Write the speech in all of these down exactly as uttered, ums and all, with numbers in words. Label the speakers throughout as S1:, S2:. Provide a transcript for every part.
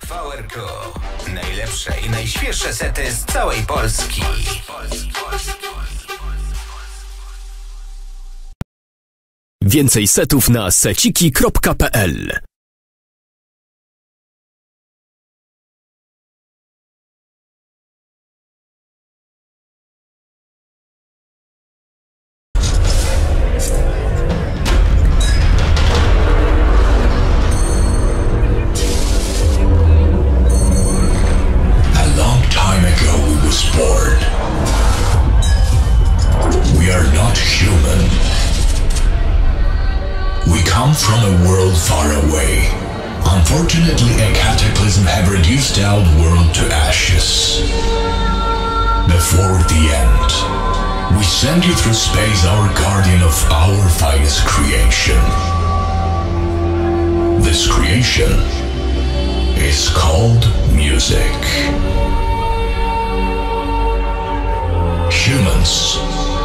S1: V R Q. Najlepsze i najświeższe sety z całej Polski.
S2: Więcej setów na seciki kropka p l.
S3: Born. We are not human. We come from a world far away. Unfortunately, a cataclysm have reduced our world to ashes. Before the end, we send you through space, our guardian of our finest creation. This creation is called music. Humans,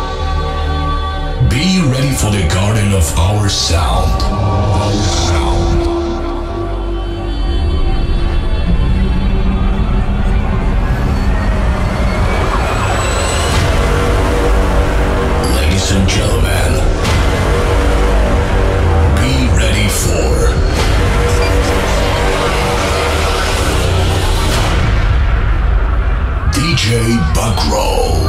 S3: be ready for the garden of our sound. sound. Ladies and gentlemen, be ready for D J Buckroll.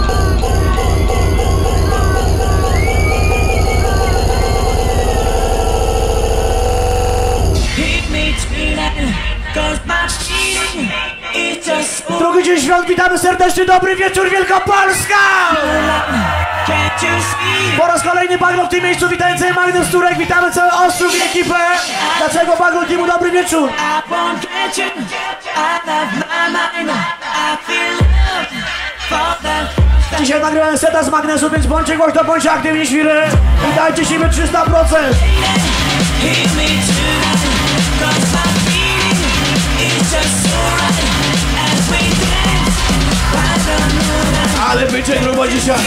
S4: Drugi dzień świąt, witamy serdecznie, dobry wieczór Wielkopolska! Po raz kolejny Bagno w tym miejscu, witający Magnus Turek, witamy cały Ostrów i ekipę. Dlaczego Bagno Teamu dobry wieczór? Dzisiaj nagrywamy seta z Magnesu, więc bądźcie głośno, bądźcie aktywni, świry. I dajcie siebie trzysta procent. Ale będzie grubo dzisiaj.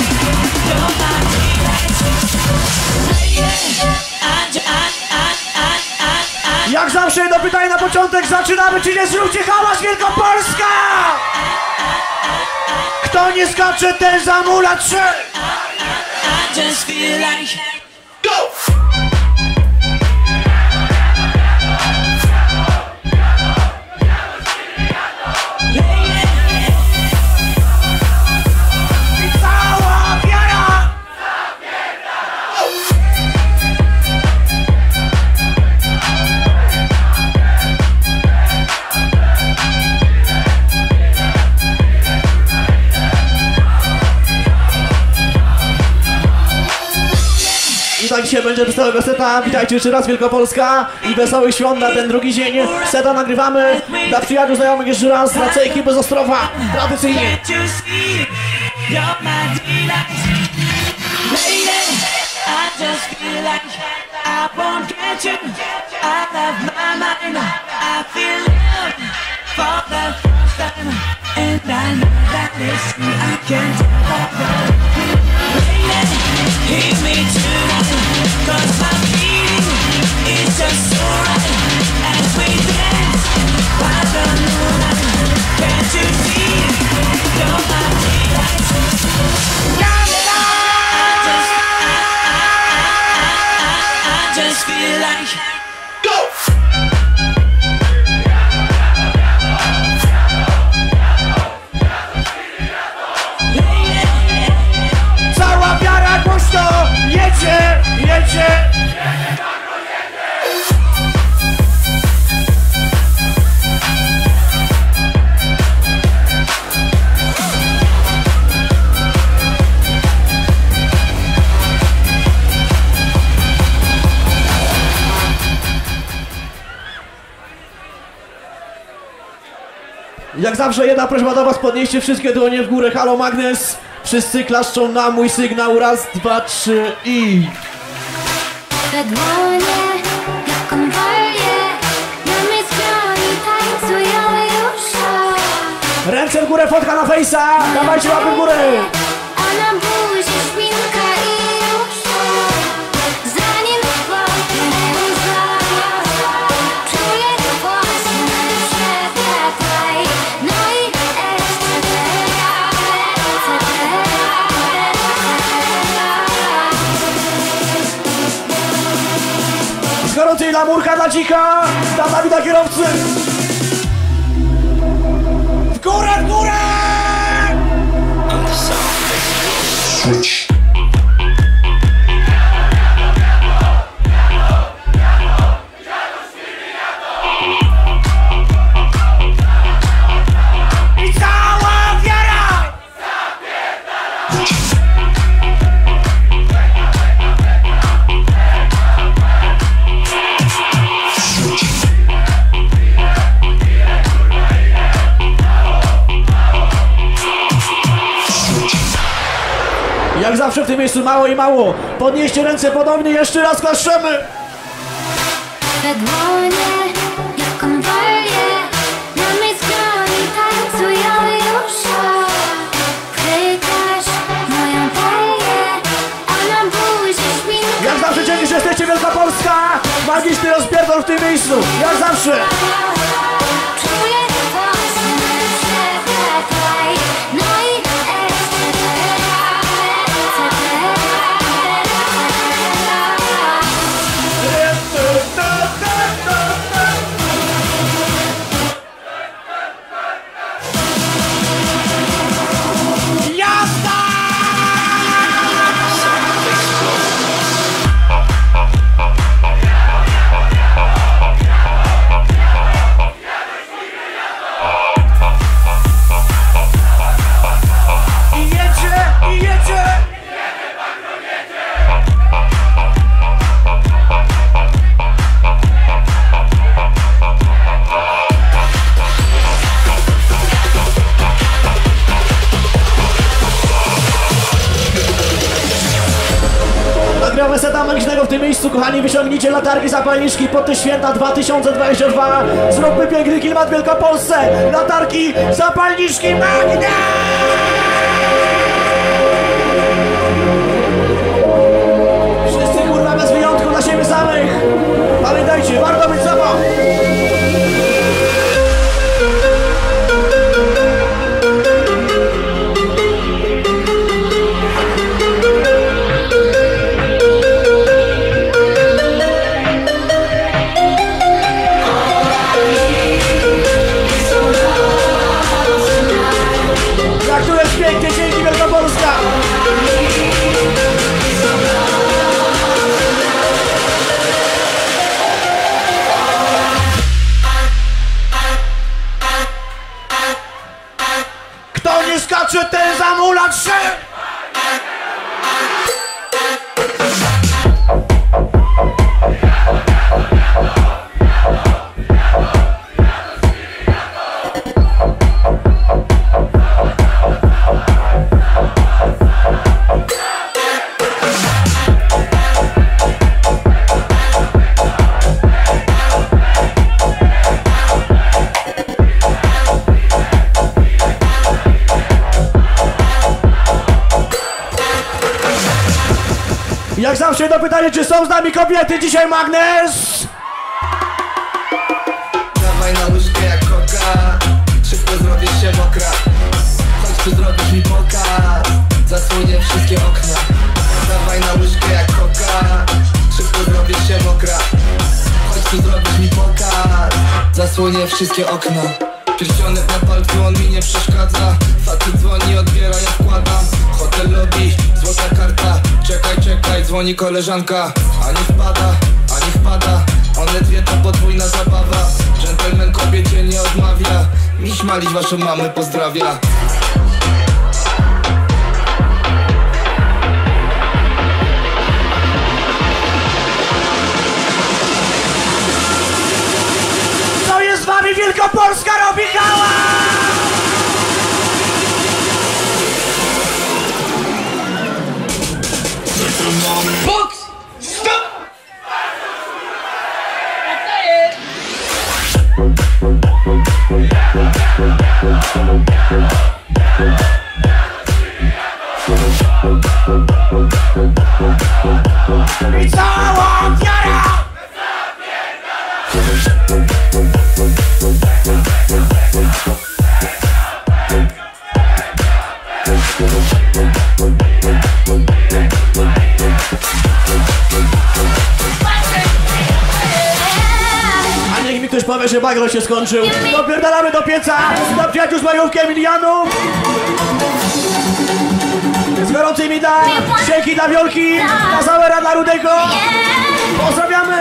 S4: Jak zawsze jedno pytanie na początek, zaczynamy, czy nie zróbcie hałas Wielkopolska! Kto nie skacze, ten zamula trzy! Go! I tak dzisiaj będzie wesołego seta. Witajcie jeszcze raz Wielkopolska i wesołych świąt na ten drugi dzień. Seta nagrywamy dla przyjaciół, znajomych jeszcze raz, dla całej ekipy z Ostrowa, tradycyjnie.
S5: Hear me tonight, 'cause my feeling is just so right as we dance by the moonlight. Can't you see? You're my delight. I just, I, I, I, I just feel like go.
S4: Cała wiara głośno, jedzie, jedzie. Jak zawsze jedna prośba do was, podnieście wszystkie dłonie w górę. Halo Magnes. Wszyscy klaszczą na mój sygnał. Raz, dwa, trzy i...
S6: Te dłonie jak konwoje, na myślami tańcują już.
S4: Ręce w górę, fotka na fejsa. Dawajcie łapy w górę.
S6: A na buzi szminka i już. Zanim potem czuję własne
S4: dla Murka, dla Dzika, dla Dawida kierowcy. W górę, w górę!
S3: Switch.
S4: I cała wiara! Jak zawsze w tym miejscu mało i mało. Podnieście ręce podobnie, jeszcze raz klaszczemy.
S6: Te dłonie jak konwalie na mej skroni tańcują już. Chwytasz moją talię, a na buzi szpinka.
S4: Jak zawsze dzięki, że jesteście Wielkopolska. Magiczny rozpierdol w tym miejscu. Jak zawsze.
S6: Czuję własny przepetaj. No i
S4: Nagramy seta magicznego w tym miejscu, kochani, wyciągnijcie latarki, zapalniczki pod te święta dwa tysiące dwudziesty drugi. Zróbmy piękny klimat w Wielkopolsce. Latarki, zapalniczki, magnes! Wszyscy kurwa bez wyjątku dla siebie samych. Pamiętajcie, warto być sobą. Jak tu jest pięknie, dzięki Wielkopolska! Kto nie skacze, ten zamula trzy! Jak zawsze jedno pytanie, czy są z nami kobiety dzisiaj, Magnes?
S7: Dawaj na łyżkę jak koka, szybko zrobię się mokra. Chodź tu zrobisz mi pokaz, zasłonię wszystkie okna. Dawaj na łyżkę jak koka, szybko zrobię się mokra. Chodź tu zrobisz mi pokaz, zasłonię wszystkie okna. Pierścionek na palcu, on mi nie przeszkadza. Facet dzwoni, odbiera, ja wkładam. Hotel lobby, złota karta. Czekaj, czekaj, dzwoni koleżanka. A nie wpada, a nie wpada. One dwie to podwójna zabawa. Dżentelmen kobiecie nie odmawia. Miś malić waszą mamę pozdrawia.
S4: Co jest z wami? Wielkopolska robi hałas!
S7: Box! Stop!
S4: I cała wiara! Ktoś powie, że bagro się skończył. Dopierdalamy do pieca. Do przyjaciół z majówki Emilianów. Z gorącej mi da. Dzięki dla Wiolki. Na Zawera dla Rudego. Pozdrawiamy.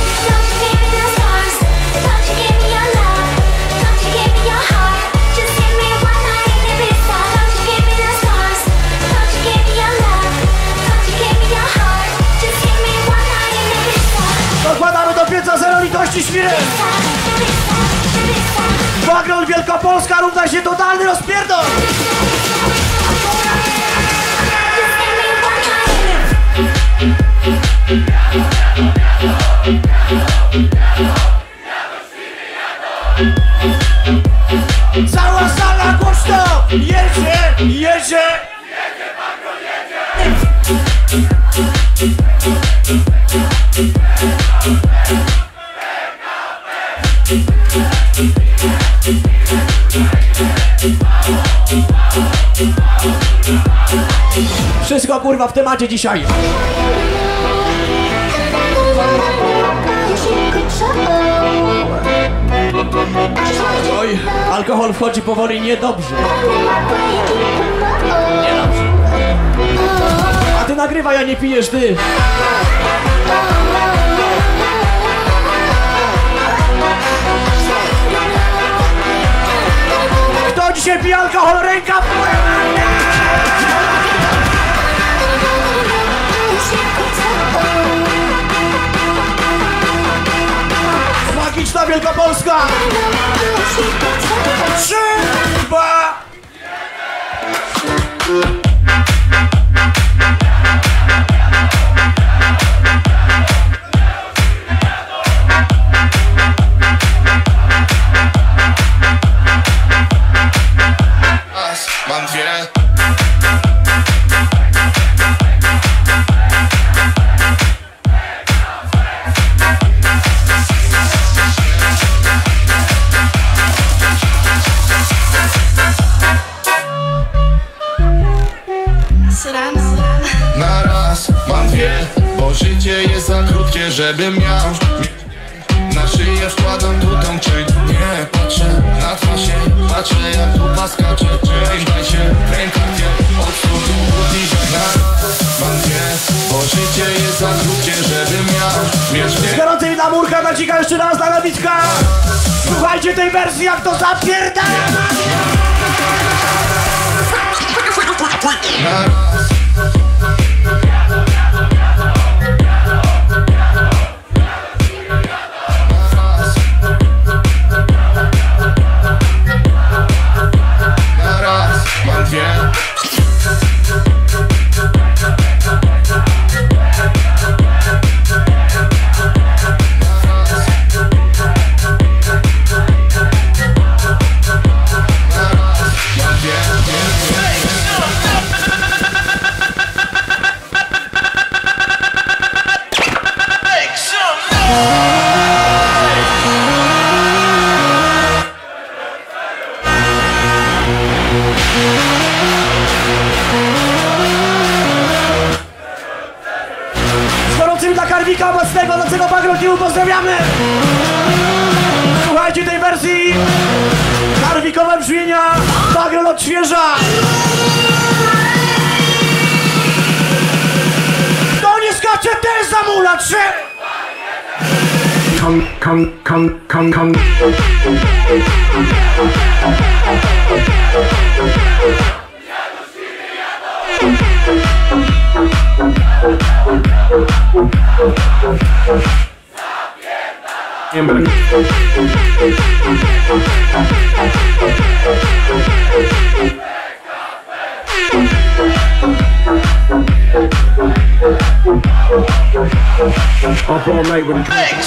S4: Dokładamy do pieca zero litości świry. Bagron Wielkopolska równa się totalny rozpierdol. Cała sala głośno. Jedzie, jedzie. Wszystko kurwa w temacie dzisiaj. Oj, alkohol wchodzi powoli niedobrze. Niedobrze. A ty nagrywaj, a nie pijesz ty. Kto dzisiaj pije alkohol? Ręka w górę! Magiczna Wielkopolska! Trzy, dwa...
S8: Mam dwie. Na raz mam dwie, bo życie jest za krótkie, żebym miał. Na szyję wkładam drugą część. Nie patrzę na twarz jej, patrzę jak dupa skacze. Cześć, daj się, ręka gdzie odsłon bliżej. Na raz mam dwie, bo życie jest za krótkie, żebym miał.
S4: Z gorącej dla Murka, na Cika jeszcze raz, na Lewicka. Słuchajcie tej wersji, jak to zapierdala.
S8: Na raz. Na raz mam dwie.
S4: Karwika obecnego, nocnego Bagrotiu, pozdrawiamy! Słuchajcie tej wersji! Karwikowe brzmienia, Bagron odświeża! Kto nie skacze, ten zamula! Trzy!
S9: Come, come, come, come, come. Up all night with a drink.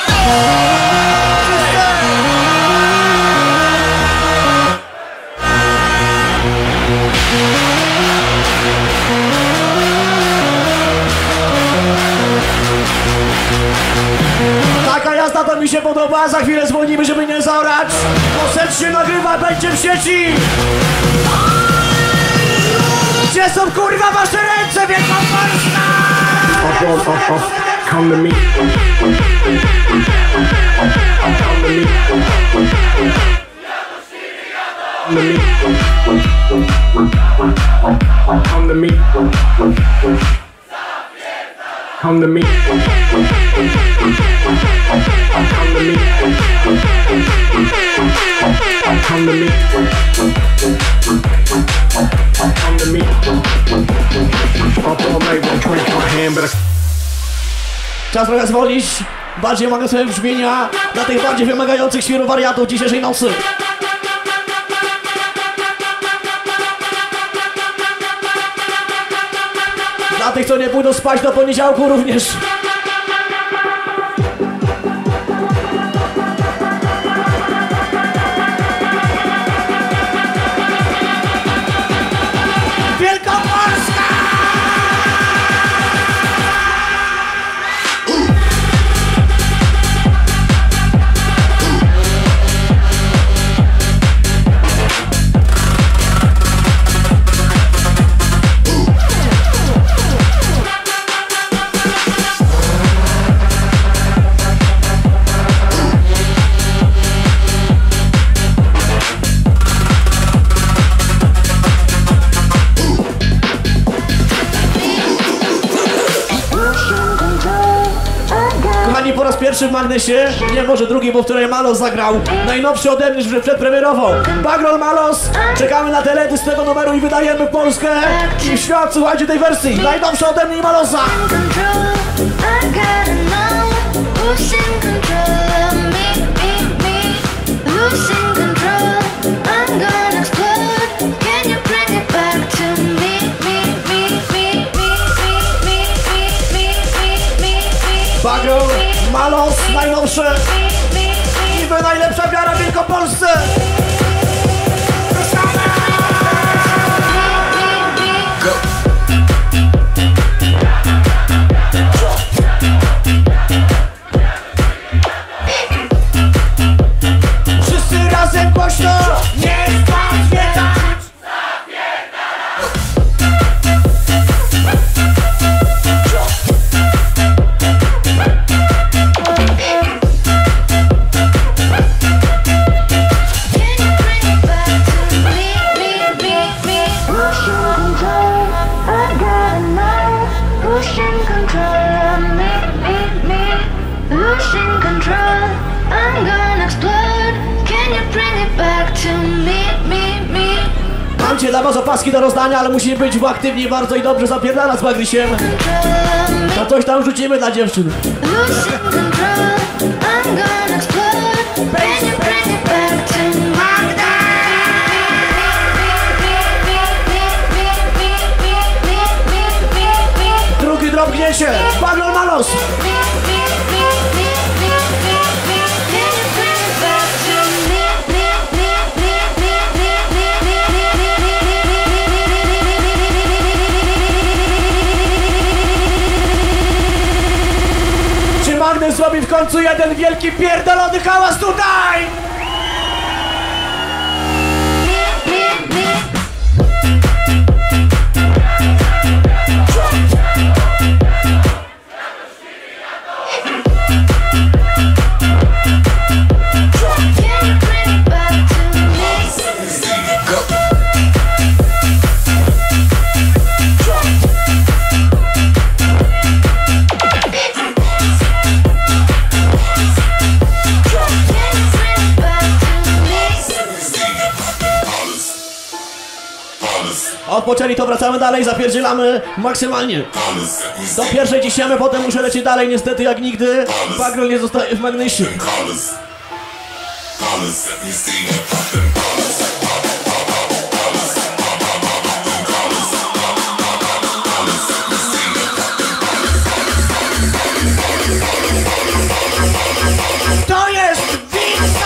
S4: Taka jazda to mi się podoba, za chwilę dzwonimy, żeby nie zaorać. Poset się nagrywa, będzie w sieci. Gdzie są kurwa wasze ręce, Wielkopolska?
S9: Up, up, up, up. Come to me. Come to me. Come to me. Come to me. Come to me. Come to me. Come to me. Up all night with a drink in my hand, but I...
S4: Czas trochę zwolić, bardziej magnesowe brzmienia dla tych bardziej wymagających świru wariatów dzisiejszej nocy. Dla tych, co nie pójdą spać do poniedziałku również. Wielkopolska! Po raz pierwszy w Magnesie, nie może drugi, bo w której Malos zagrał najnowszy ode mnie, że przedpremierował Bagrol Malos. Czekamy na teledy z tego numeru i wydajemy Polskę i w świat. Słuchajcie tej wersji, najnowsza ode mnie i Malosa. Bagrol Malos, najnowsze i wy najlepsza wiara w Wielkopolsce. Wszyscy razem głośno, nie spać, wiedzieć. Mam dla was opaski do rozdania, ale musimy być aktywni bardzo i dobrze zapierdalać z Magrisiem. To coś tam rzucimy dla dziewczyn. Drugi drop gniecie, Bagrol Malos. Magnes zrobi w końcu jeden wielki pierdolony hałas tutaj! Odpoczęli, to wracamy dalej, zapierdzielamy maksymalnie. Do pierwszej ciśniemy, potem muszę lecieć dalej, niestety jak nigdy. Bagrol nie zostaje w Magnesie. To jest Wiksa!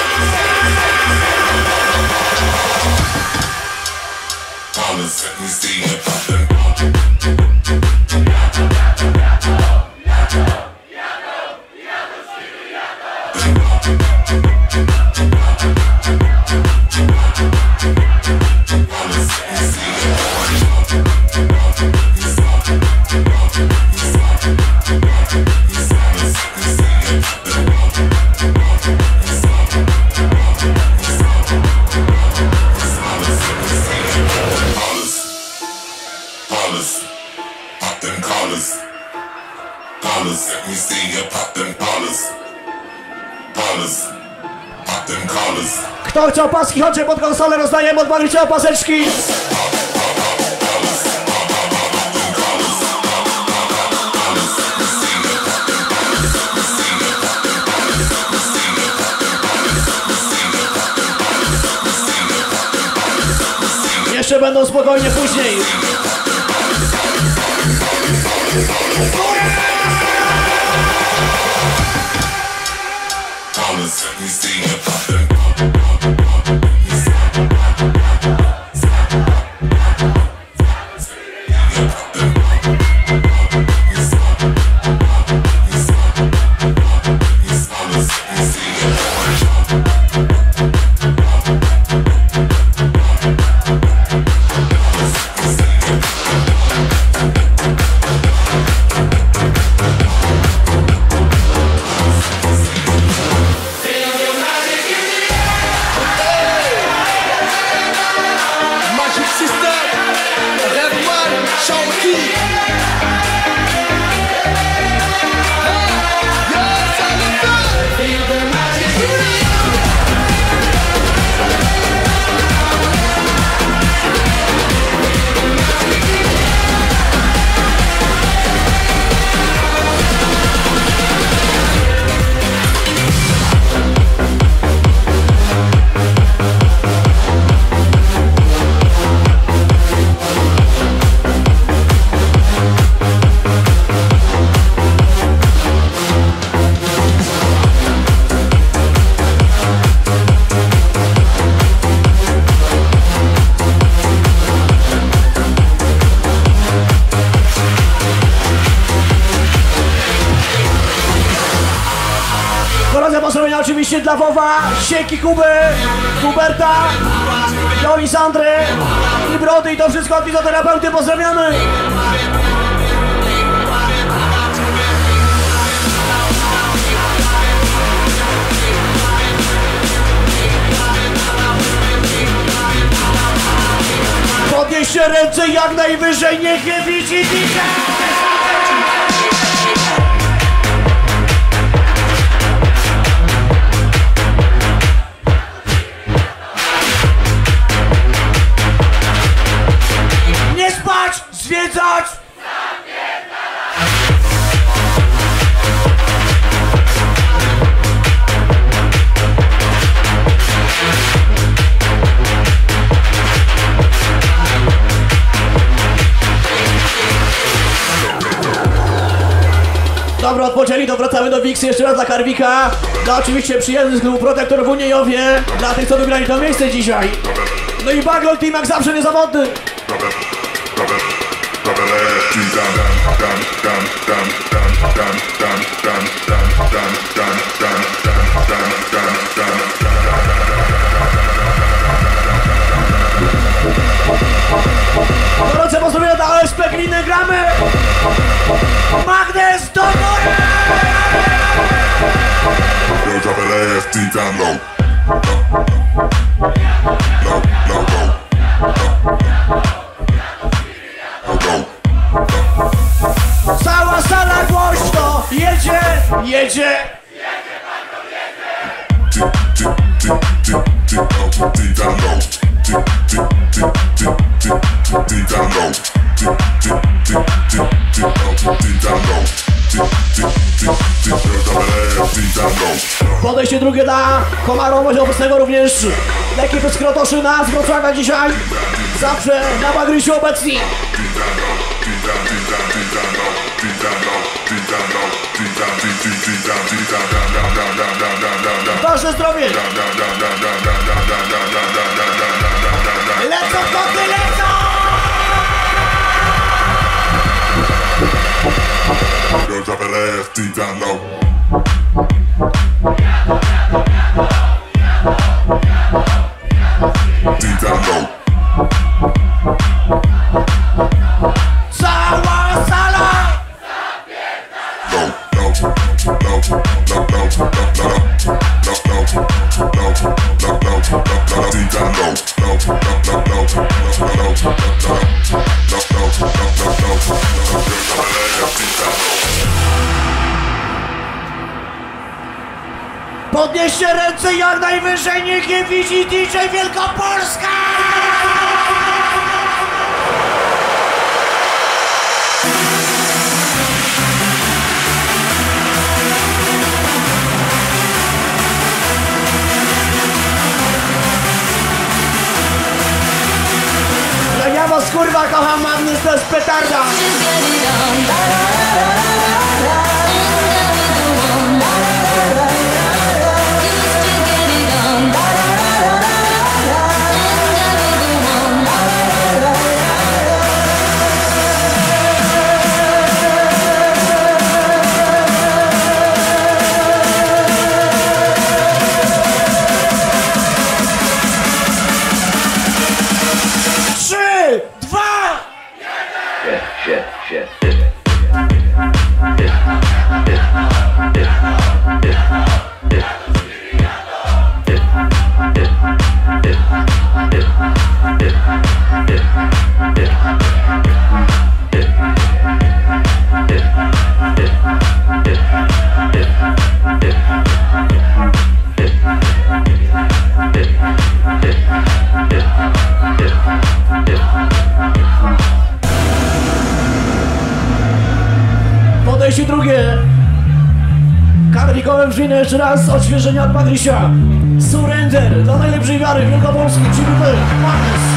S8: Stop.
S4: Kto chciał paski, chodźcie pod konsolę, rozdajemy, odbawiliście opaseczki. Jeszcze będą spokojnie później. Oczywiście dla Wowa, Sieki Kuby, Huberta, Jolisandry i Brody i to wszystko od fizjoterapeuty pozdrawiamy. Podnieście ręce jak najwyżej, niech je widzi dzisiaj! Zwiedzać! Dobra, odpoczęli, to wracamy do Wiksy jeszcze raz dla Karwika. Dla oczywiście przyjemnych z klubu Protektor w Uniejowie. Dla tych, co wybrali to miejsce dzisiaj. No i Baglol Team jak zawsze niezawodny. Gorące pozdrowienia dla O S P Gliny, gramy! Magnes do góry!
S10: Drop it ass deep down low. Low, low, low.
S4: Cała sala głośno jedzie, jedzie. Podejście drugie dla Komarowa obecnego również dla ekipy z Krotoszyna z Wrocławia dzisiaj. Zawsze na Bagrysiu obecni. Wasze zdrowie! Lecą koty, lecą!
S10: Drop it ass deep down low. Deep down low.
S4: Cała sala!
S10: Low, low, low, low, low, low, low, low, low, low, deep down low. Low, low, low, low, low, low, low, low, low, low,
S4: Podnieście ręce jak najwyżej, niech je widzi D J Wielkopolska! Ja was kurwa kocham, Magnus to jest petarda! Podejście drugie. Karnikowe brzmienie jeszcze raz, odświeżenia od Magrysia. Surrender dla najlepszej wiary Wielkopolski, czyli wy, Magnus.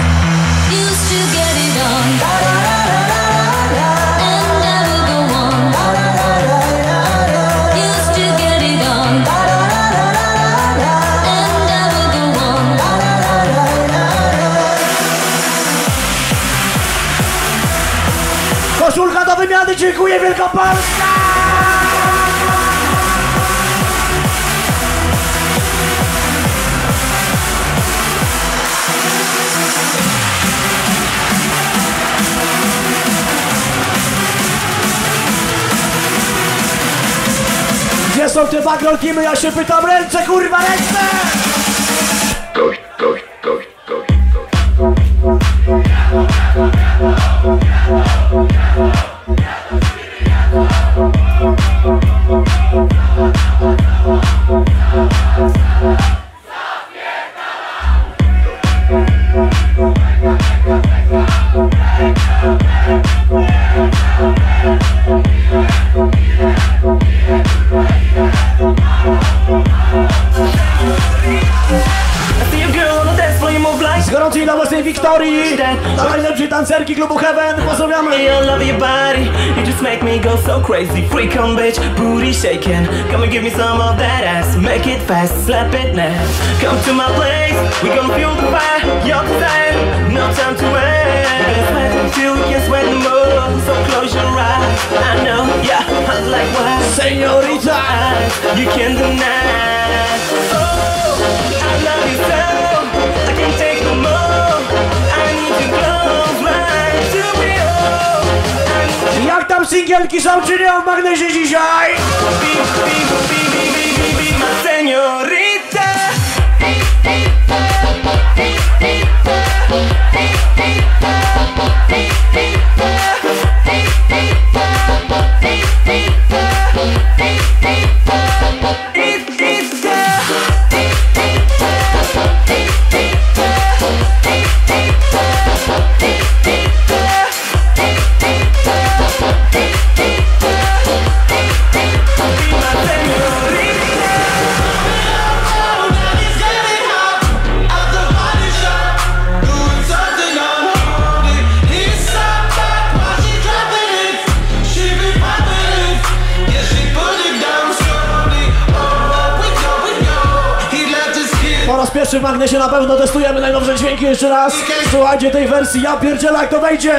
S4: Koszulka do wymiany, dziękuję Wielkopolska! Gdzie są te background teamy? Ja się pytam, ręce kurwa, ręce!
S3: Gość, gość, gość, gość,
S4: Z gorącej dla własnej Wiktorii, dla najlepszej tancerki klubu Heaven, pozdrawiamy!
S5: I love your body, you just make me go so crazy. Freak on bitch, booty shaking. Come and give me some of that ass. Make it fast, slap it now. Come to my place, we gon' fuel the fire. Your desire, no time to wait. We can sweat until we can sweat more. So close your eyes, I know, yeah, hot like wine.
S4: Señorita,
S5: you can't deny. Oh, I love you so, I can't take no more. I need you close right to me, oh.
S4: jak tam singielki są czy nie w Magnesie dzisiaj?
S5: Be, be, be, be, be, be, be my señorita.
S4: Po raz pierwszy w Magnesie na pewno testujemy najnowsze dźwięki jeszcze raz. Słuchajcie tej wersji, ja pierdzielę jak to wejdzie.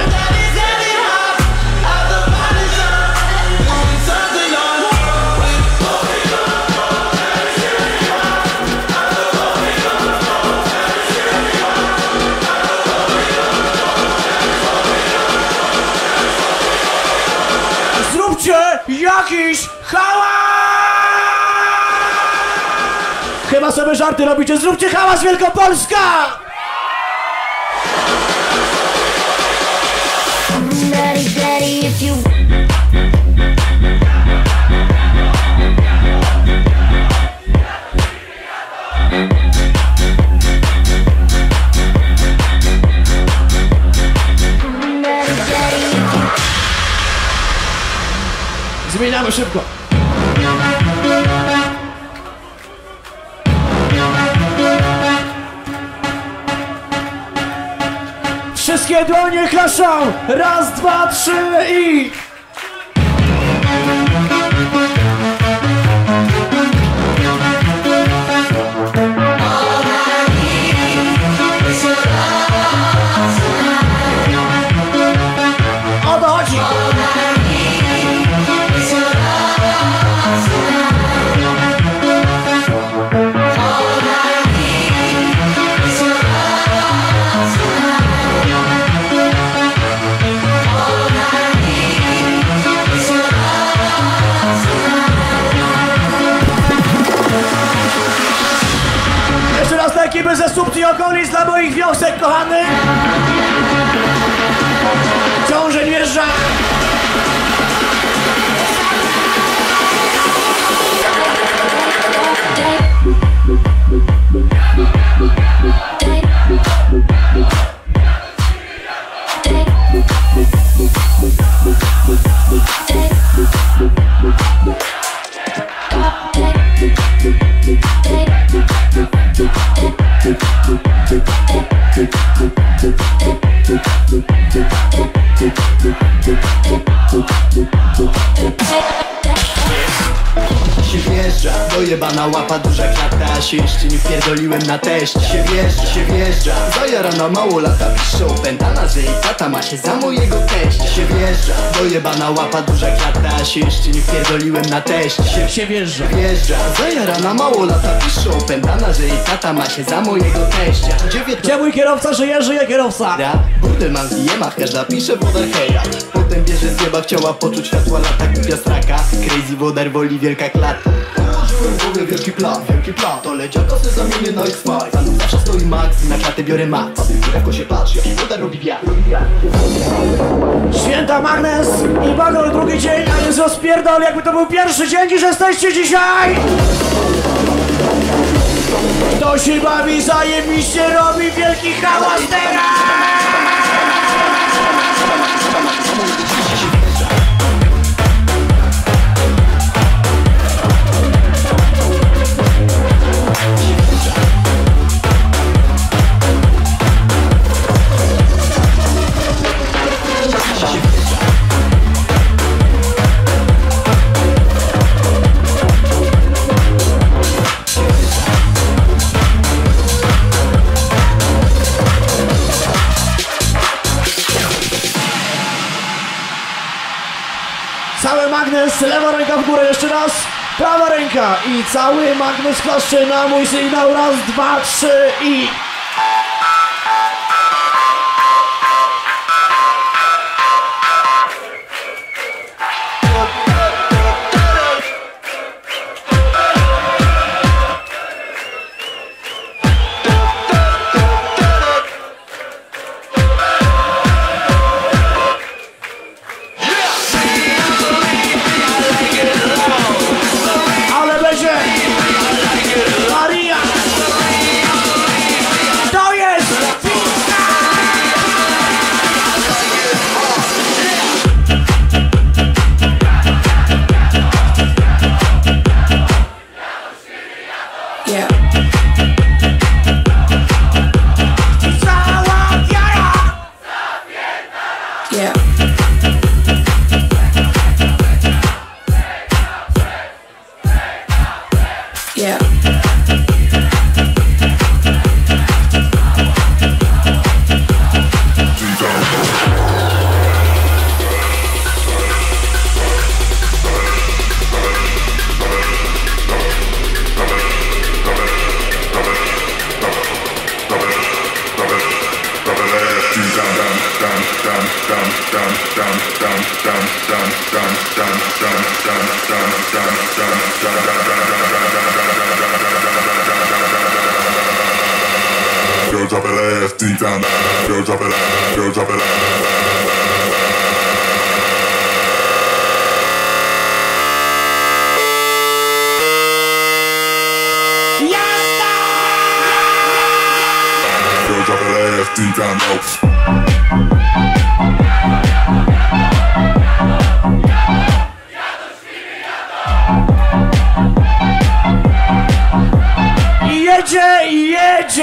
S4: Zróbcie jakiś hałas! Chyba sobie żarty robicie, zróbcie hałas Wielkopolska!
S6: Daddy, daddy, if you
S4: Zmieniamy szybko. Wszystkie dłonie klaszą. Raz, dwa, trzy i... O to chodzi. Jeszcze raz te ekipy ze Subcji okolic dla moich wiosek kochanych. Ciążeń wjeżdża.
S11: Się wjeżdża, dojebana łapa, duża klata. Się jeszcze nie wpierdoliłem na teście. Się wjeżdża, się wjeżdża, zajarana mało lata. Pisze opętana, że jej tata ma się za mojego teścia. Się wjeżdża, dojebana łapa, duża klata. Się jeszcze nie wpierdoliłem na teście. Się, się wjeżdża, wjeżdża, zajarana mało lata. Pisze opętana, że jej tata ma się za mojego teścia.
S4: Gdzie mój kierowca żyje, żyje kierowca.
S11: Burdel mam w D M-ach, każda pisze wodar heja. Potem bierze zjeba, chciała poczuć światła lata. Kupia straka, crazy wodar woli wielka klata. Położyłem w głowie wielki plan, wielki plan. To leciaka se zamienię na X-Five. Za mną zawsze stoi Max, na klatę biorę Max. Lekko się patrzy, jaki wodar robi wiatr.
S4: Święta Magnes i Bagol drugi dzień, a jest rozpierdol, jakby to był pierwszy dzień, że jesteście dzisiaj. To się bawi, zajebiście robi wielki hałas teraz. Cały magnes, lewa ręka w górę, jeszcze raz, prawa ręka i cały magnes klaszczy na mój sygnał, raz, dwa, trzy i... Maria! To jest pizza! Yeah. Cała wiara! Yeah. Yeah.
S10: Go drop it ass, deep down. Go drop it ass, go drop it ass. Go drop it ass, deep down low.
S4: jedzie i jedzie!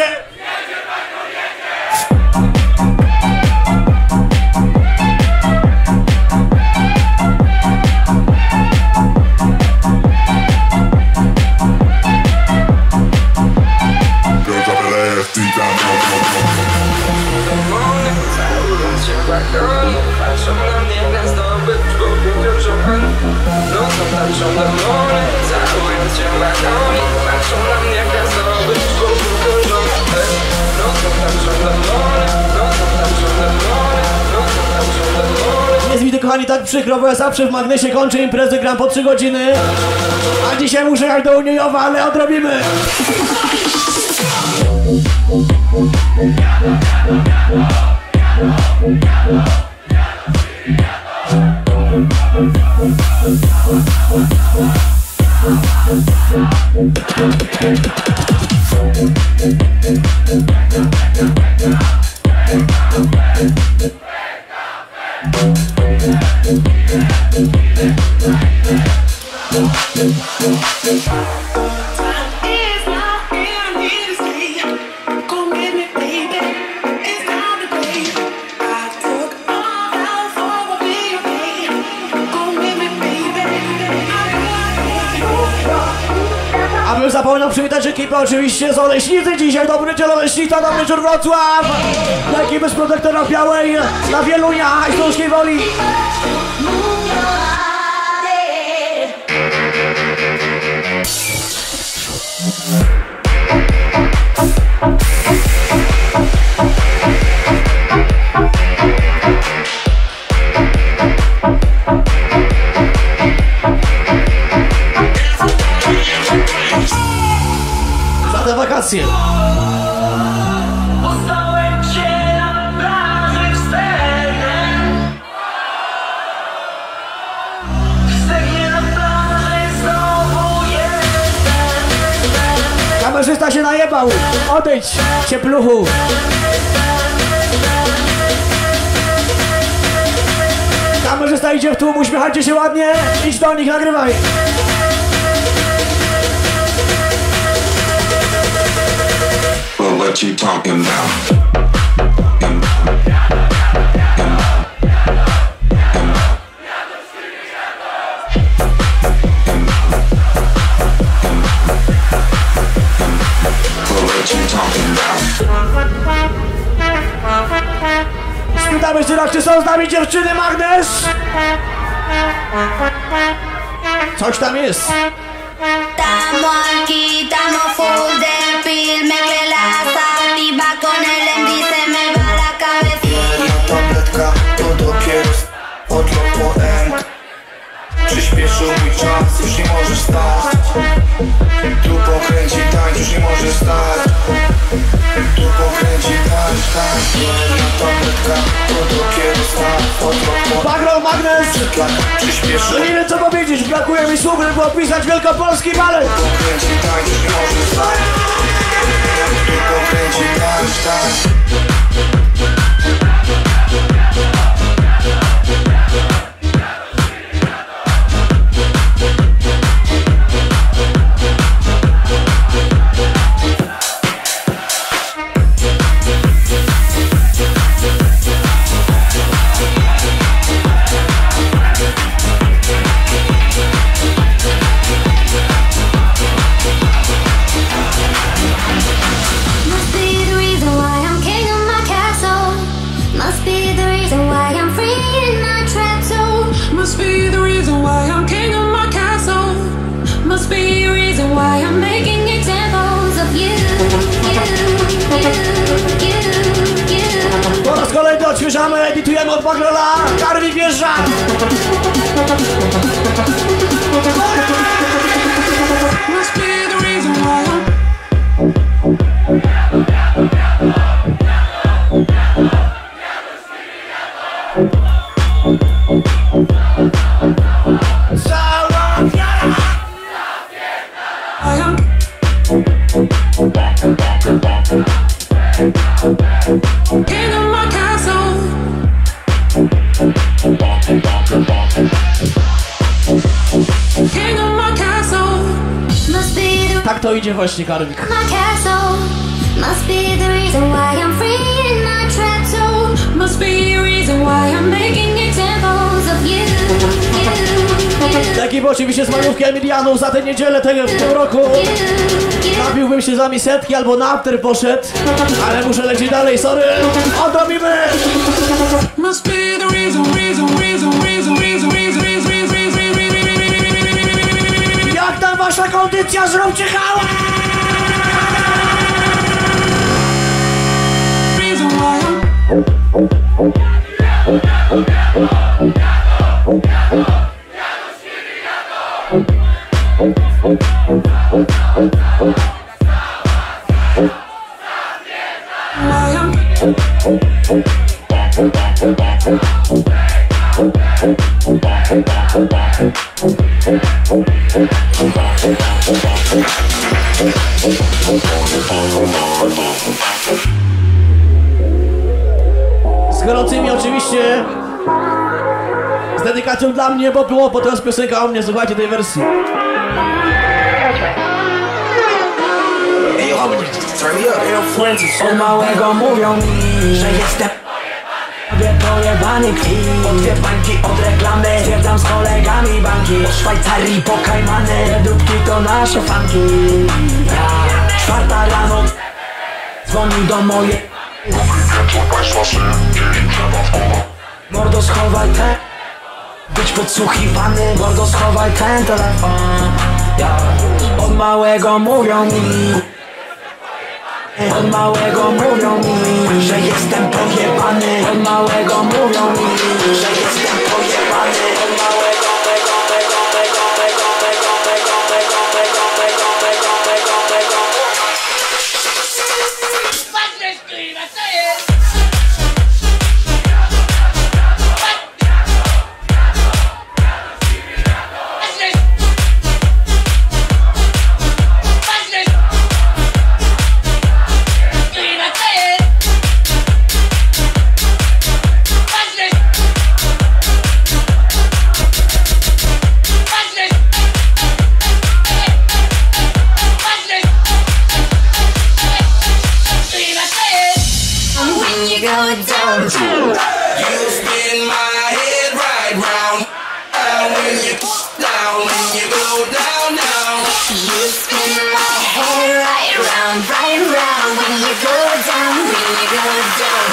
S12: Patrzą na mnie gwiazdowy, mówią, że pan no to patrzą na moре, całując się latami. Patrzą na mnie gwiazdowy, mówią, że pan no to patrzą na moре, no to patrzą na moре, no to patrzą na moре.
S4: Jest mi to, kochani, tak przykro, bo ja zawsze w magnesie kończę imprezę, gram po trzy godziny. A dzisiaj muszę jechać do Uniejowa, ale odrobimy. Abym zapomniał przywitać ekipę oczywiście z Oleśnicy dzisiaj. Dobry wieczór Oleśnica, dobry wieczór Wrocław. Dla ekipy z Protektora w Białej, na Wielunia i Śląskiej Woli. Za te wakacje.
S5: Poznałem cię na plaży w Stegnie. W Stegnie na plaży znowu jestem.
S4: Kamerzysta się najebał. Odejdź, ciepluchu. Kamerzysta idzie w tłum, uśmiechajcie się ładnie. Idź do nich, nagrywaj.
S13: Well, what you talking about?
S4: Spytamy jeszcze raz, czy są z nami dziewczyny, Magnes? Coś tam jest.
S6: Estamos aquí, estamos full del pil. Mezclé la sativa con el M D, se me va la cabecita.
S7: Tabletka, to dopiero odlot po M. Przyspieszył mój czas, już nie możesz stać. Tu pokręci tańcz, już nie możesz stać. Tu pokręci tańcz, tańcz. Jedna tabletka, to dopiero start. Odlot po
S4: Bagro, Magnes!
S7: Przyspieszył.
S4: No nie wiem co powiedzieć, brakuje mi słów, żeby opisać wielkopolski balet.
S7: Pokręci tańcz, już nie możesz stać. Tu pokręci tańcz, tańcz.
S6: Must be the reason why I'm king of my castle. Must be the reason why I'm free in my trap zone.
S5: Must be the reason why I'm king of my castle. Must be the reason why I'm making
S6: Examples of you, you, you, you, you.
S4: Po raz kolejny odświeżamy, edytujemy od Bagrola. Karwi wjeżdża.
S5: Must be the reason why I'm king of my castle. King of my castle.
S6: Must be the
S4: Tak to idzie właśnie, Karwik.
S6: my castle. Must be the reason why I'm free in my trap zone. Must be the reason why I'm making examples of you, you, you.
S4: Taki był oczywiście z manówki Emilianów za tę niedzielę tego, w tym roku. Nabiłbym się z wami setki albo na after poszedł, ale muszę lecieć dalej, sorry. Odrobimy!
S5: Must be the reason, reason, reason, reason, reason, reason, reason, reason, reason.
S4: Jak tam wasza kondycja? Zróbcie hałas!
S5: Reason why I'm
S4: Z gorącymi oczywiście, z dedykacją dla mnie, bo było, bo teraz piosenka o mnie, słuchajcie tej wersji.
S11: Od małego mówią mi, że jestem pojebany krwi. Po dwie bańki od reklamy, stwierdzam z kolegami banki. Od Szwajcarii po Kajmany, dupki to nasze fanki. Ja, czwarta rano, dzwoni do mojej. Mordo schowaj ten, być podsłuchiwany. Mordo schowaj ten telefon. Ja, od małego mówią mi, od małego mówią mi, że jestem pojebany. Od małego mówią mi, że jestem pojebany. Od małego, mego, mego, mego, mego, mego, mego, mego, mego, mego, mego, mego, mego.
S5: Patrzeć, kurwa, co jest?
S6: Down.
S5: You spin my head right round, and when you down, when you go down, down.
S6: You spin my head right round, right round. When you go down, when you go down.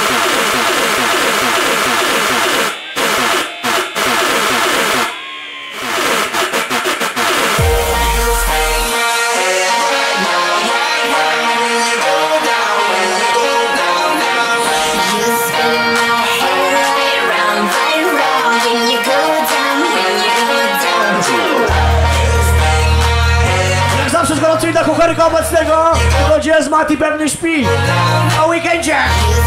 S5: You spin my head right round, right round. When you go down, when you go down, down.
S6: You spin my head right round, right round. When you go down, when you go down.
S4: Jak zawsze z gorącymi dla kucharka obecnego, rodzie z Mati pewnie śpi na weekendzie.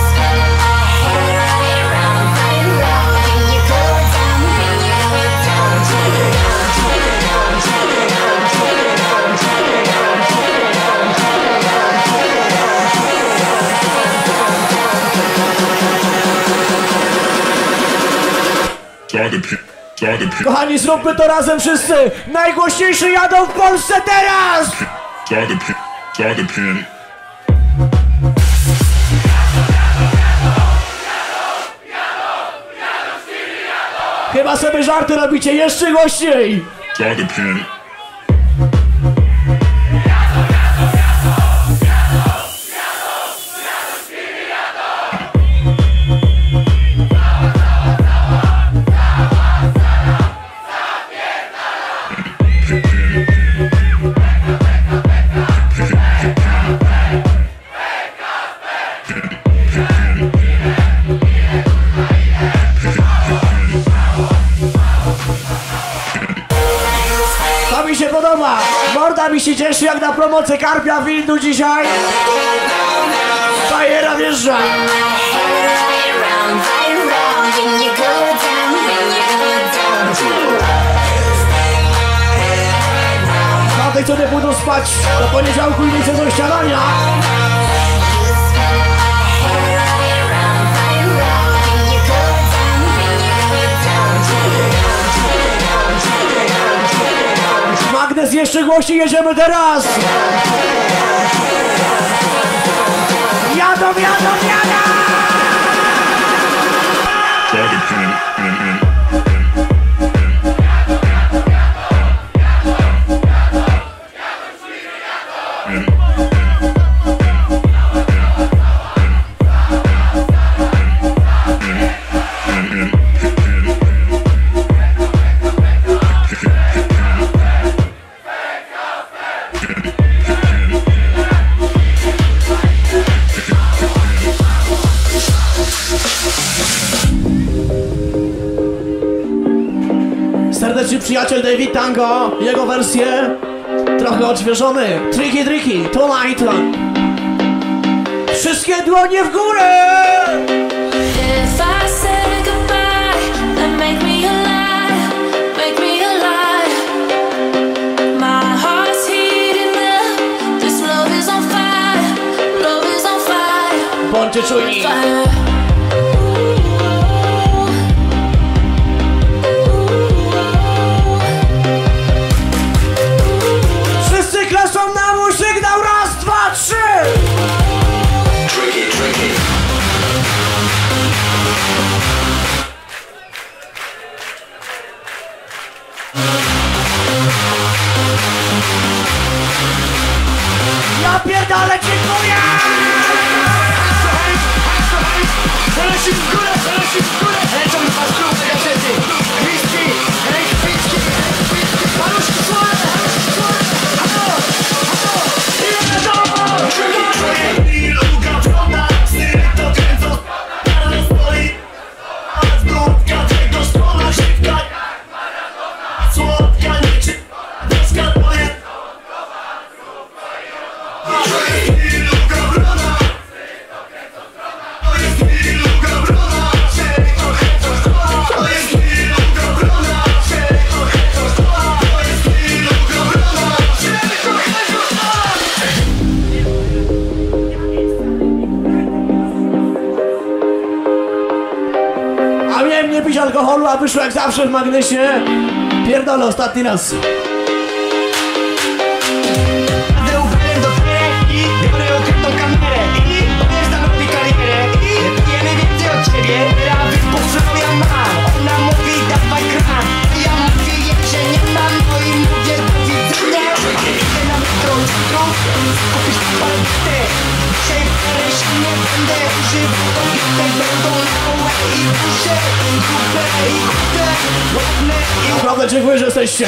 S4: Kochani, zróbmy to razem wszyscy! Najgłośniejszy jadą w Polsce teraz! Chyba sobie żarty robicie jeszcze głośniej! To mi się podoba! Morda mi się cieszy jak na promocję Karpia Windu dzisiaj! Bajera wjeżdża! Dla tych, co nie pójdą spać do poniedziałku i nie chcą do śniadania. Magnes jeszcze głośniej, jedziemy teraz! wiano, wiano! Serdeczny przyjaciel David Tango, jego wersję trochę odświeżony. Tricky Tricky, Tonight. Wszystkie dłonie w górę!
S5: If I say goodbye, then make me alive, make me alive. My heart's heating up, this love is on fire, love is on fire.
S4: Bądźcie czujni. Wszyscy klaszą na mój sygnał, raz, dwa, trzy!
S13: Tricky, tricky.
S4: Ja pierdolę, dziękuję!
S11: Leci w górę, leci w górę! Lecą na was klub gazety! Whisky, ręki piczki, paluszki słowe! Halo, halo! Ile wiadomo! Tricky, tricky! Iluga wrona, psy to kręcą, parę stoi. A zgrudka tego strona szybka. Słodka niczy, deska to jest. Iluga wrona, to jest iluga wrona, czyli to chętą strona. To jest iluga wrona, czyli to chętą strona. To jest iluga wrona, czyli to chętą strona.
S4: A miałem nie pić alkoholu, a wyszło jak zawsze w magnesie. Pierdolę ostatni raz.
S11: Jadę Uberem do Tere i biorę ukrytą kamerę i dojeżdżam robi karierę i wiele więcej od ciebie. Prawy sposób ja mam, ona mówi dawaj kran, ja mówię jej, że nie mam, no i mówię do widzenia. Idę na metro jutro, kupisz palety. Dzisiaj parę się nie będę używał, kobiety będą małe i duże, grube i chude, ładne i
S4: Naprawdę dziękuję, że jesteście.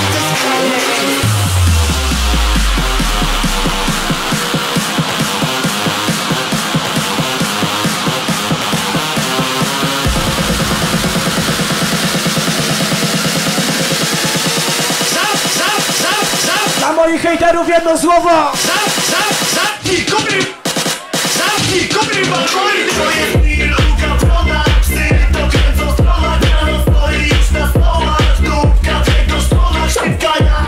S4: Dla moich hejterów jedno słowo!
S11: Zamknij kubry! Zamknij kubry balkony! To jest iluga wrona, psy to kręcą strona. Rano stoi już na stołach, dupka tego strona szybka ja.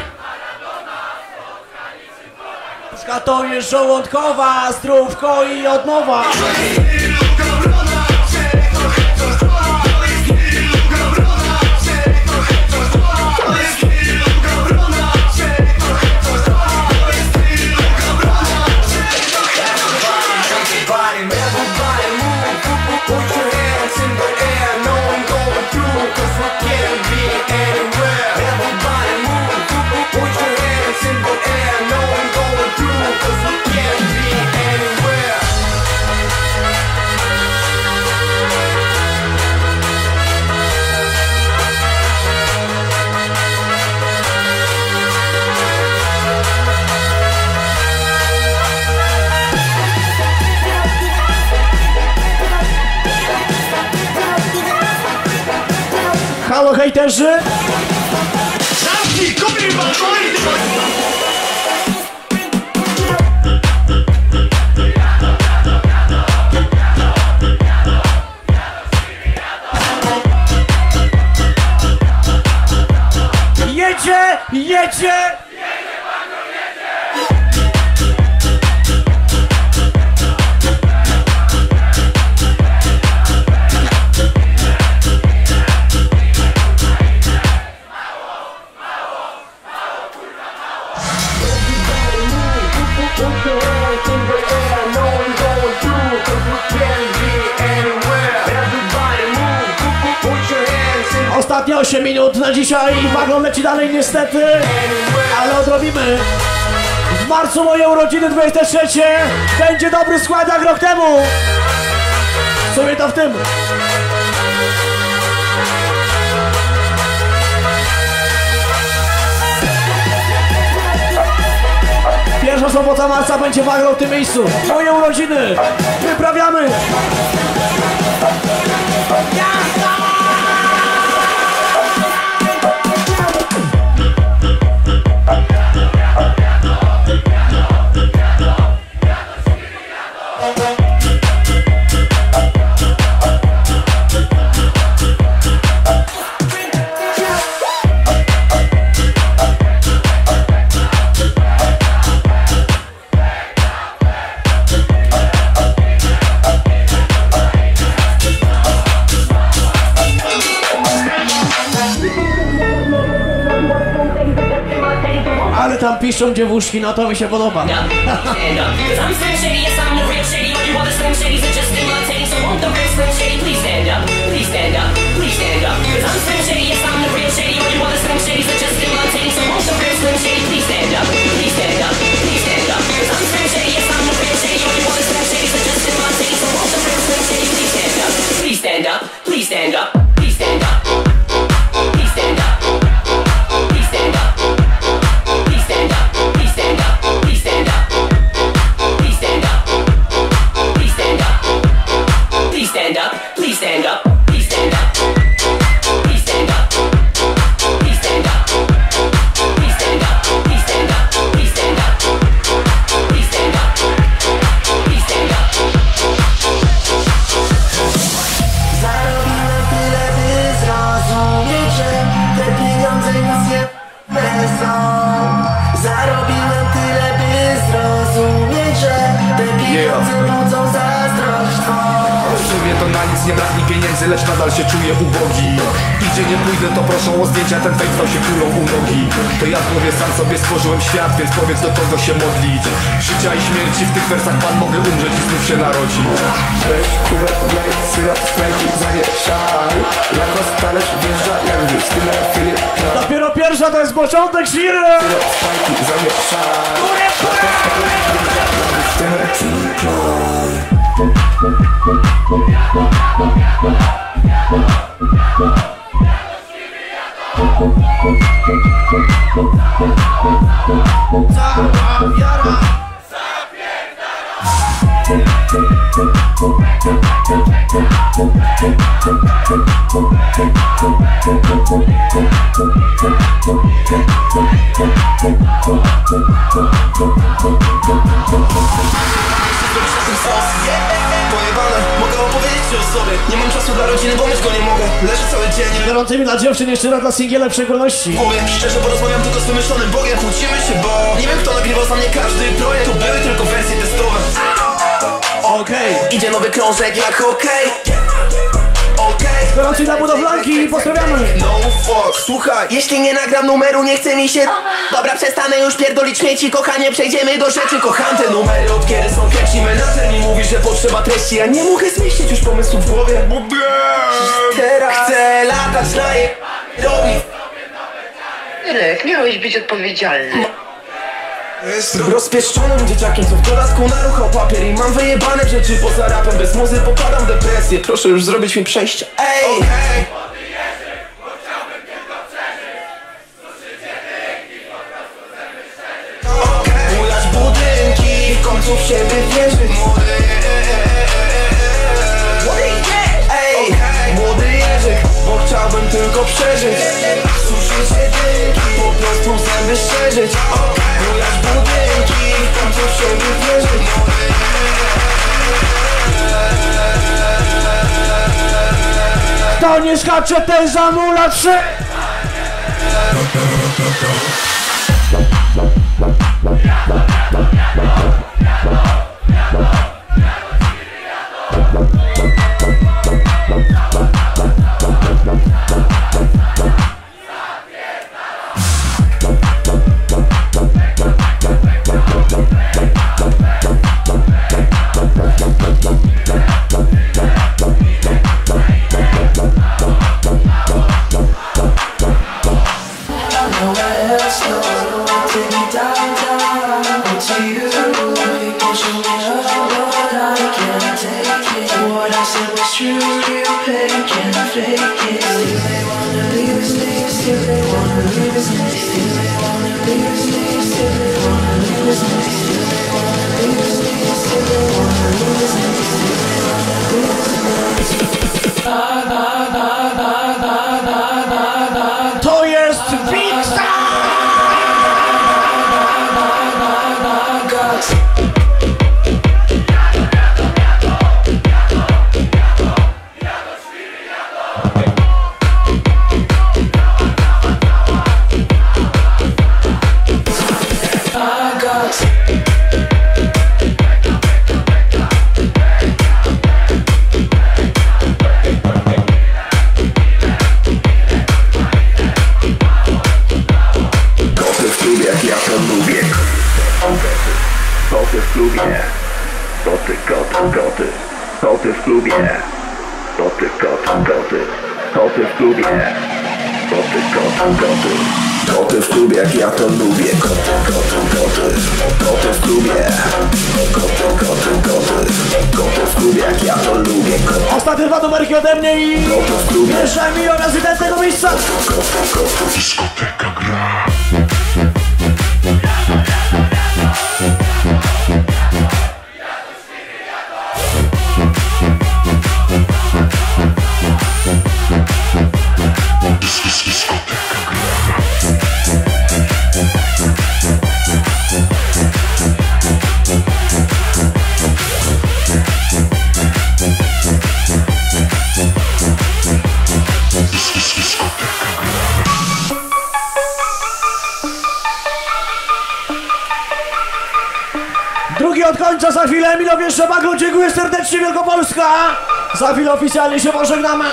S4: To jest żołądkowa, zdrówko i odnowa.
S11: Iluga wrona, psy to kręcą strona. To jest iluga wrona, psy to kręcą strona. To jest iluga wrona, psy to kręcą strona. To jest iluga wrona, psy to kręcą strona.
S12: Everybody, everybody move, put your hands in the air, no one going through, cause we can't be anywhere. Everybody move, put your hands in the air, no one going through, cause we can't be anywhere.
S4: Halo hejterzy!
S11: Zamknij kubry balkony!
S4: Jedzie! Jedzie! Ostatnie osiem minut na dzisiaj. Wagon leci dalej niestety, ale odrobimy. W marcu moje urodziny dwudzieste trzecie. Będzie dobry skład jak rok temu. W sumie to w tym. Pierwsza sobota marca będzie wagon w tym miejscu. Moje urodziny. Wyprawiamy. Ale tam piszą dziewuszki, no to mi się podoba.
S5: Please stand up, please stand up, please stand up.
S8: Lecz nadal się czuję ubogi. I gdzie nie pójdę, to proszą o zdjęcia. Ten fake stał się kulą u nogi. To ja w głowie sam sobie stworzyłem świat, więc powiedz do kogo się modlić. Życia i śmierci w tych wersach pan mogę umrzeć i znów się narodzić.
S7: Weź kubek, lej, syrop, spręgi, zamieszaj. Jako talerz wjeżdża jak w style Filip.
S4: Dopiero pierwsza to jest początek świry.
S7: Syrop, spręgi, zamieszaj. Jako talerz wjeżdża jak w style Filip.
S14: Pojebane, mogę opowiedzieć ci o sobie. Nie mam czasu dla rodziny, bo myć go nie mogę. Leżę cały dzień.
S4: Gorącymi dla dziewczyn jeszcze raz dla singiela w szczególności.
S14: Powiem szczerze, porozmawiam tylko z wymyślonym Bogiem. Kłócimy się, bo nie wiem kto nagrywał za mnie każdy projekt. To były tylko wersje testowe.
S4: Okej, okay.
S14: Idzie nowy krążek jak okej.
S4: Okay. Gorący dla budowlanki, pozdrawiamy.
S14: No fuck, słuchaj.
S15: Jeśli nie nagram numeru, nie chce mi się. Dobra, przestanę już pierdolić śmieci. Kochanie, przejdziemy do rzeczy.
S14: Kocham te numery, od kiedy są catchy. Menadżer mi mówi, że potrzeba treści. Ja nie mogę zmieścić już pomysłu w głowie.
S15: Teraz chcę latać na je...
S16: Irek, miałeś być odpowiedzialny.
S14: Rozpieszczonym dzieciakiem, co w dodatku naruchał papier. I mam wyjebane rzeczy poza rapem. Bez muzy popadam w depresję. Proszę już zrobić mi przejście. Ej! Okay. Okay. Bujać budynki, w końcu w siebie wierzyć. Ej! Okay. Młody Jerzyk, bo chciałbym tylko przeżyć. Suszyć jedynki, po prostu zęby szczerzyć. Okay. Bujać budynki, w końcu w siebie wierzyć.
S4: Kto nie skacze, ten zamula trzy.
S5: what I said was true, real pain, can't fake it. Still they wanna leave us, leave, still they wanna leave us, leave, still they wanna leave us, leave, still they wanna leave us, leave, still they wanna leave us, leave, still they wanna leave us, leave, still they wanna leave us, leave.
S4: To jest pizza!
S17: Koty w klubie, koty, koty, koty, koty w klubie, koty, koty, koty, koty w klubie, koty, koty, koty, koty w klubie, jak ja to lubię, koty, koty, koty, koty w klubie, koty, koty, koty, koty w klubie, jak ja to lubię, koty.
S4: Ostatnie dwa numerki ode mnie i jeszcze milion rezydent tego miejsca.
S3: Dyskoteka gra.
S4: Drugi od końca za chwilę, Emilio Wieszcza Bagro, dziękuję serdecznie Wielkopolska. Za chwilę oficjalnie się pożegnamy.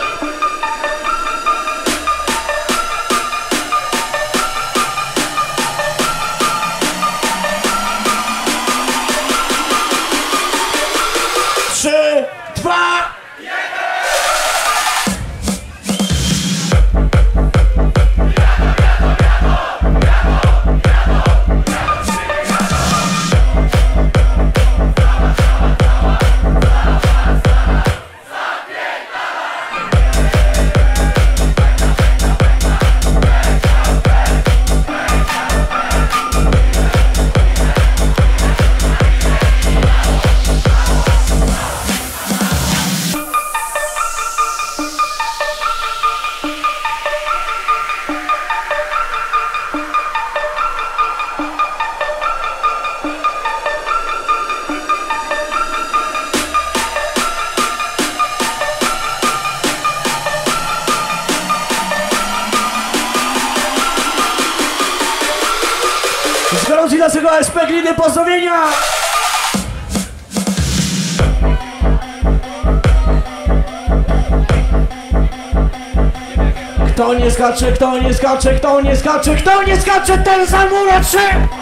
S4: Trzy, dwa, z gorącej naszego S P Gliny pozdrowienia! Kto nie skacze, kto nie skacze, kto nie skacze, kto nie skacze, ten zamuraczy!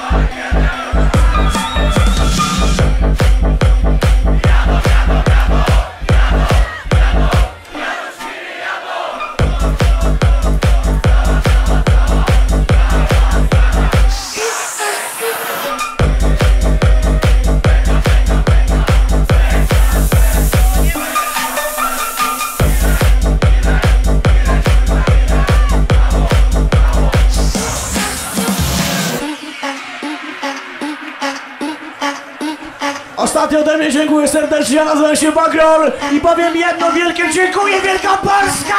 S4: Ostatnio ode mnie dziękuję serdecznie, ja nazywam się Bagrol i powiem jedno wielkie dziękuję, Wielkopolska!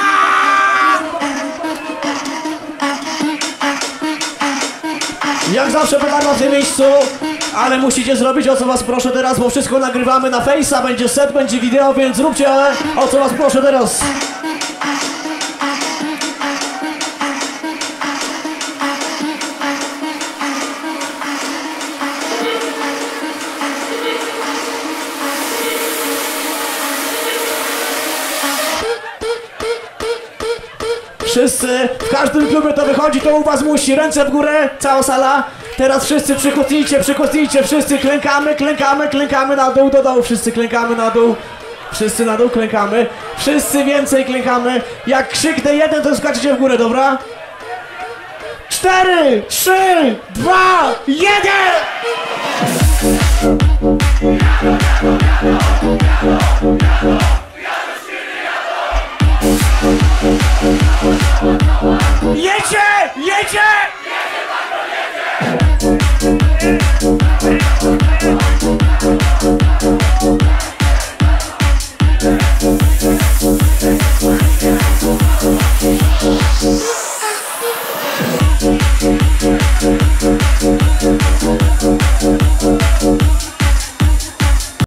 S4: Jak zawsze petarda w tym miejscu, ale musicie zrobić, o co was proszę teraz, bo wszystko nagrywamy na Face'a, będzie set, będzie wideo, więc zróbcie, o co was proszę teraz. Wszyscy, w każdym klubie to wychodzi, to u was musi, ręce w górę, cała sala. Teraz wszyscy przykutnijcie, przykutnijcie, wszyscy klękamy, klękamy, klękamy na dół, do dołu, wszyscy klękamy na dół. Wszyscy na dół klękamy, wszyscy więcej klękamy. Jak krzyknę jeden, to skaczecie w górę, dobra? Cztery, trzy, dwa, jeden! jedzie!